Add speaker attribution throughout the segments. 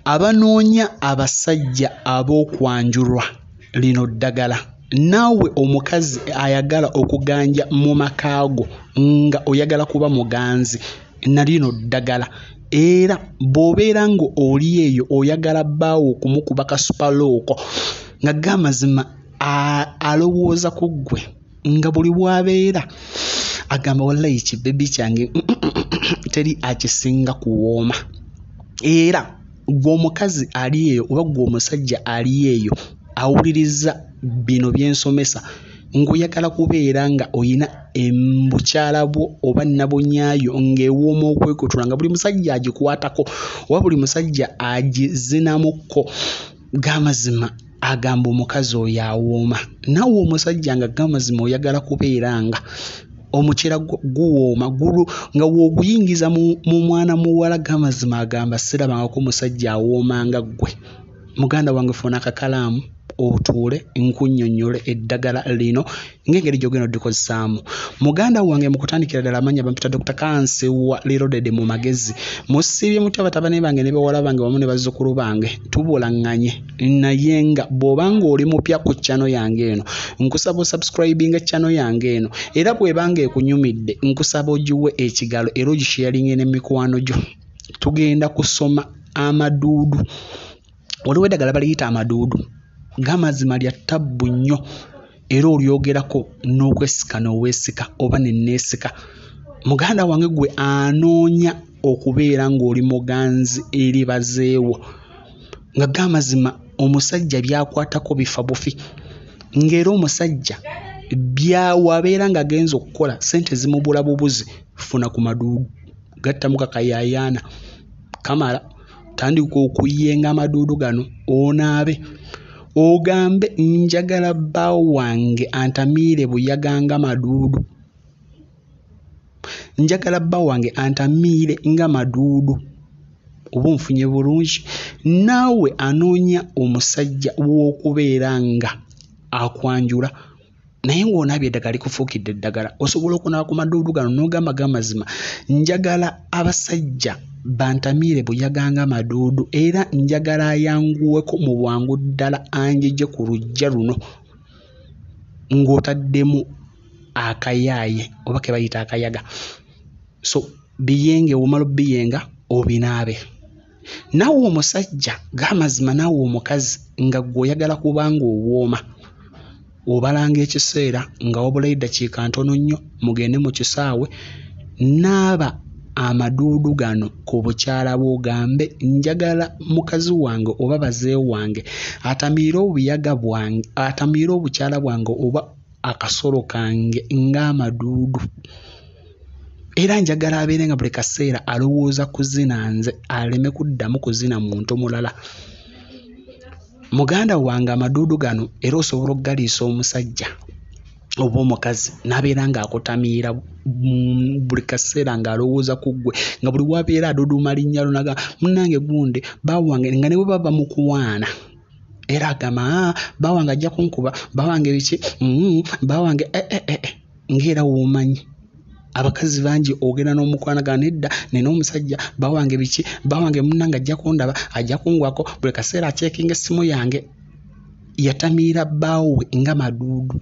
Speaker 1: Abanoonya abasajja ab'okwanjulwa lino ddagala. Naawe omukazi ayagala okuganja mu makaago nga oyagala kuba muganzi na lino ddagala. Era bw'obeera nga oli eyo oyagala bbaawo okumukuba kasupalooko nga g'amazima alowooza ku ggwe nga buli bw'abeera agamba wallahi kibebi kyange teri akisinga kuwooma. Era gw'omukazi ali eyo oba gw'omusajja ali eyo awuliriza bino byensomesa ng'oyagala kubeera nga oyina bukyala bwo oba nabonyaayo ng'ewooma okwekutula nga buli musajja agikwatako oba buli musajja agizinamukko, g'amazima agamba omukazi oyo awooma. Naawe omusajja nga g'amazima oyagala kubeera nga omukira guwooma nga w'oguyingiza mu mwana muwala, g'amazima agamba sirabangako musajja awooma nga ggwe. Muganda wange funa akakalaamu otuule nkunnyonnyole eddagala lino ng'engeri gy'ogenda oddikozesaamu. Muganda wange mu kutandikira ddala amanya bampita Dr. Kansewa Reloaded mu magezi. Musiibye mutya batabani bange ne bawala bange wamu ne bazzukulu bange, tubulaŋŋanye naye nga bw'oba ng'oli mupya ku channel yange eno nkusaba osubscribinga channel yange eno, era bw'ebanga ekunyumidde nkusaba ogiwe ekigalo era ogisharinge n'emikwano gyo. Tugenda kusoma amaduudu. Waliwo eddagala baliyita amaduudu. G'amazima lya ttabbu nnyo era olyogerako n'okwesika n'oweesika oba nenneesika. Muganda wange gwe anoonya okubeera ng'oli muganzi eri bazeewo nga g'amazima omusajja byakwatako bifa bufi, ng'era omusajja byawabeera nga agenza okukola ssente zimubula bubuzi, funa ku maduudu gattamu kakayaayaana kamala. Tandika okuyenga amaduudu gano onaabe ogambe njagala bbaawo wange antamiire buyaganga maduudu, njagala bbaawo wange antamiire nga maduudu. Oba onfunye bulungi. Naawe anoonya omusajja w'okubeera nga akwanjula naye ng'onaabye eddagala likufuukidde eddagala, osobola okunaaba ku maduudu gano n'ogamba g'amazima njagala abasajja bantamiire buyaganga maduudu era njagala ayanguweko mu bwangu ddala anjije ku lujja luno ng'otaddemu akayaaye oba ke bayita akayaga. So biyenge, omala obiyenga obinaabe. Naawe omusajja g'amazima, naawe omukazi nga gw'oyagala kubanga owooma, obalanga ekiseera nga wabulayo eddakiika ntono nnyo mugende mu kisaawe, naaba amaduudu gano ku bukyala bw'ogambe njagala mukazi wange oba bazeewo wange atamiire obuyaga bwange, atamiire obukyala bwange oba akasolo kange ng'amaduudu. Era njagala abeere nga buli kaseera alowooza kuzina nze, aleme kuddamu kuzina muntu mulala. Muganda wange amaduudu gano era osobola okugaliisa omusajja oba omukazi n'abeera ng'akutamiira buli kaseera ng'alowooza ku ggwe, nga buli wabeera aduduuma linnya lunaga munnange gunde bbaawo wange, nga ne bwe baba mukuwaana era agamba bbaawo wange ajja kunkuba, bbaawo wange biki bbaawo wange ng'era w'omanyi. Abakazi bangi ogenda n'omukwana nedda nina omusajja bbaawo wange biki, bbaawo wange munnange ajja kundaba, ajja kungwako, buli kaseera acekinga essimu yange. Yatamiira bbaawe nga maduudu.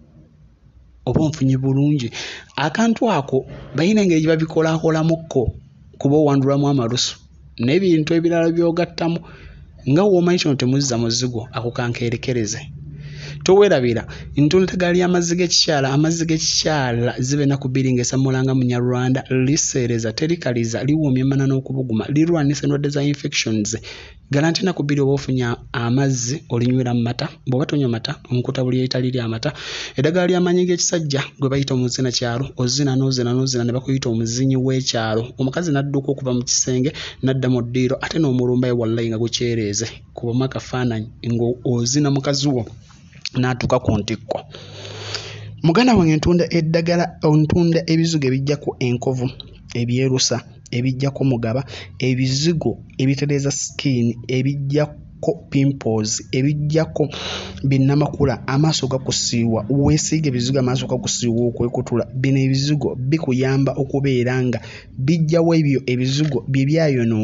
Speaker 1: Oba onfunye bulungi. Akantu ako balina engeri gye babikolakolamukko kuba owandulamu amalusu n'ebintu ebirala by'ogattamu nga w'omanyi kino temuzza muzigo, ako kankerekereze. Towerabira ntunda eddagala ly'amazzi g'ekikyala. Amazzi g'ekikyala zibeena ku bbiri ng'esamulanga munyarwanda, liseereza, terikaliza, liwoomya emmana n'okubuguma, lirwanisa endwadde za infections. Galantina ku bbiri oba ofunye amazzi olinywera mu mata, bw'oba tonywa mata onkuta buli eritali lya mata. Eddagala ly'amaanyi g'ekisajja gwe bayita omuzinakyalo, ozina n'ozina n'ozina ne bakuyita omuzinyi w'ekyalo. Omukazi n'adduka okuva mu kisenge n'adda mu ddiiro ate n'omulumba ye wallahi nga gukyereeze, kubamu akafaananyi ng'ozina mukazi wo n'atuuka ku ntikko. Muganda wange ntunda eddagala, ontunda ebizigo ebijjako enkovu, ebyerusa, ebijjako mugaba, ebizigo ebitereeza skin, ebijjako pimples, ebijjako binnamakula, amaaso gakusiiwa, weesiige ebizigo amaaso gakusiiwa okwekutula. Bino ebizigo bikuyamba okubeera nga bijjawo ebyo ebizigo bye byayonoona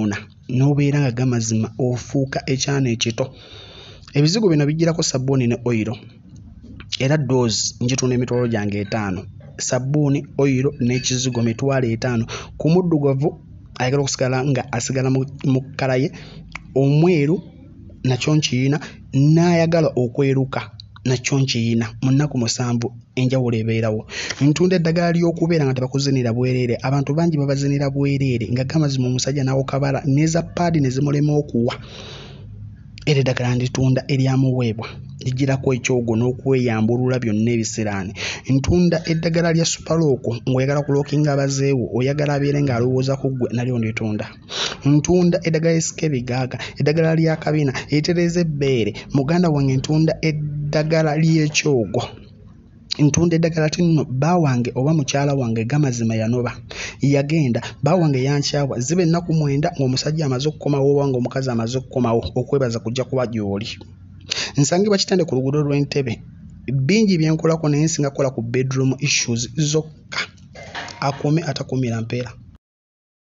Speaker 1: n'obeera nga gamazima ofuuka ekyana ekito. Ebizigo bino bijjirako sabbuuni ne oyiro era doozi njitunda emitwalo gyange 5. Sabbuuni, oyiro n'ekizigo mitwalo 5. Ku muddugavu ayagala okusigala nga asigala mu kkala ye, omweru nakyo nkiyina, n'ayagala okweruka nakyo nkiyina. Mu nnaku 7 enjawulo ebeerawo. Ntunda eddagala ly'okubeera nga tebakuzinira bwereere. Abantu bangi babazinira bwereere nga gamazima omusajja nawo kabala neza paadi ne zimulema okuwa. Era eddagala nditunda eryamuweebwa lijjirako ekyogo n'okweyambulula byonna ebisiraani. Ntunda eddagala lya supalooko ng'oyagala kulookinga abazeewo, oyagala abeere ng'alowooza ku ggwe, nalyo nditunda. Ntunda eddagala esika ebigaaga, eddagala lya kabina, eritereza ebbeere. Muganda wange ntunda eddagala ly'ekyogo. Ntunda eddagala tinno bba wange oba mukyala wange gamazima yanoba yagenda, bba wange yankyawa, ziba ennaku 9 ng'omusajja amaze okukomawo oba ng'omukazi amaze okukomawo, okwebaza kujja kuba gy'oli. Nsangibwa Kitende ku luguudo lw'Entebbe. Bingi byenkolako naye nsinga kukola ku bedroom issues zokka. Akuume atakuumira mpeera.